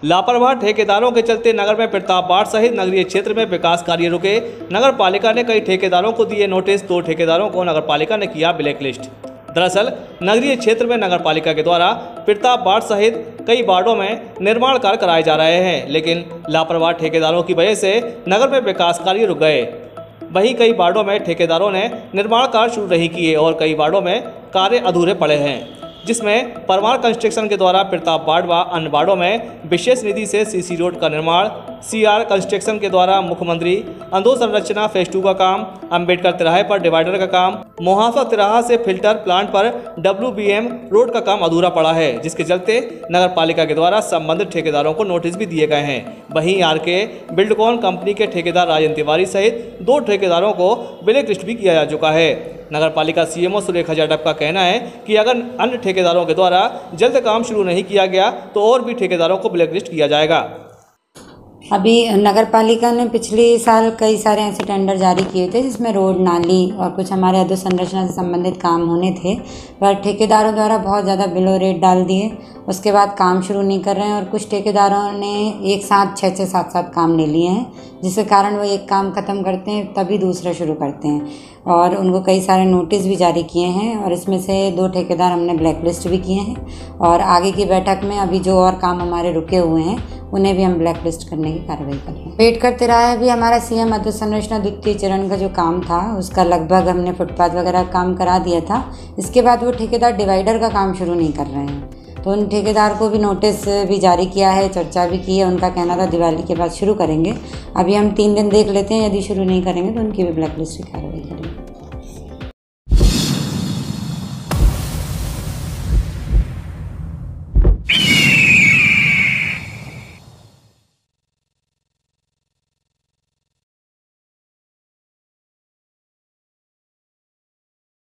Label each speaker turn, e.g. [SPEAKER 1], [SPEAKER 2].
[SPEAKER 1] लापरवाह ठेकेदारों के चलते नगर में प्रतापबाड़ सहित नगरीय क्षेत्र में विकास कार्य रुके। नगर पालिका ने कई ठेकेदारों को दिए नोटिस, 2 ठेकेदारों को नगर पालिका ने किया ब्लैकलिस्ट। दरअसल नगरीय क्षेत्र में नगर पालिका के द्वारा प्रतापबाड़ सहित कई वार्डों में निर्माण कार्य कराए जा रहे हैं, लेकिन लापरवाह ठेकेदारों की वजह से नगर में विकास कार्य रुक गए। वहीं कई वार्डों में ठेकेदारों ने निर्माण कार्य शुरू नहीं किए और कई वार्डों में कार्य अधूरे पड़े हैं, जिसमें परमार कंस्ट्रक्शन के द्वारा प्रतापबाड़ व अन्य वार्डों में विशेष निधि से सीसी रोड का निर्माण, सीआर कंस्ट्रक्शन के द्वारा मुख्यमंत्री अधोसंरचना फेज 2 का काम, अंबेडकर तिराहे पर डिवाइडर का काम, मोहाफा तिराहा से फिल्टर प्लांट पर WBM रोड का काम अधूरा पड़ा है, जिसके चलते नगर पालिका के द्वारा संबंधित ठेकेदारों को नोटिस भी दिए गए हैं। वहीं RK बिल्डकॉन कंपनी के ठेकेदार राजन तिवारी सहित 2 ठेकेदारों को ब्लैकलिस्ट भी किया जा चुका है। नगर पालिका CMO सुरेखा जाटव का कहना है कि अगर अन्य ठेकेदारों के द्वारा जल्द काम शुरू नहीं किया गया तो और भी ठेकेदारों को ब्लैकलिस्ट किया जाएगा।
[SPEAKER 2] अभी नगर पालिका ने पिछले साल कई सारे ऐसे टेंडर जारी किए थे जिसमें रोड, नाली और कुछ हमारे अधोसंरचना से संबंधित काम होने थे, पर ठेकेदारों द्वारा बहुत ज़्यादा बिलो रेट डाल दिए। उसके बाद काम शुरू नहीं कर रहे हैं और कुछ ठेकेदारों ने एक साथ 6-6, 7-7 काम ले लिए हैं, जिसके कारण वो एक काम ख़त्म करते हैं तभी दूसरा शुरू करते हैं और उनको कई सारे नोटिस भी जारी किए हैं और इसमें से 2 ठेकेदार हमने ब्लैकलिस्ट भी किए हैं और आगे की बैठक में अभी जो और काम हमारे रुके हुए हैं उन्हें भी हम ब्लैकलिस्ट करने की कार्रवाई कर रहे हैं। अंबेडकर तिराहे भी हमारा CM अधोसंरचना द्वितीय चरण का जो काम था उसका लगभग हमने फुटपाथ वगैरह काम करा दिया था। इसके बाद वो ठेकेदार डिवाइडर का काम शुरू नहीं कर रहे हैं, तो उन ठेकेदार को भी नोटिस भी जारी किया है, चर्चा भी की है। उनका कहना था दिवाली के बाद शुरू करेंगे। अभी हम 3 दिन देख लेते हैं, यदि शुरू नहीं करेंगे तो उनकी भी ब्लैकलिस्ट की कार्रवाई।